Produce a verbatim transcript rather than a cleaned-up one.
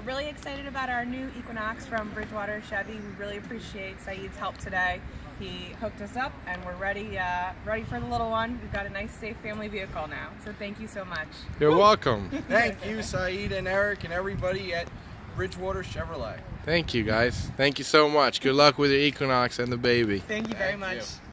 really excited about our new Equinox from Bridgewater Chevy. We really appreciate Saeed's help today. He hooked us up and we're ready uh, ready for the little one. We've got a nice, safe family vehicle now. So thank you so much. You're welcome. Thank you, Saeed and Eric and everybody at Bridgewater Chevrolet. Thank you, guys. Thank you so much. Good luck with your Equinox and the baby. Thank you very Thank much. you.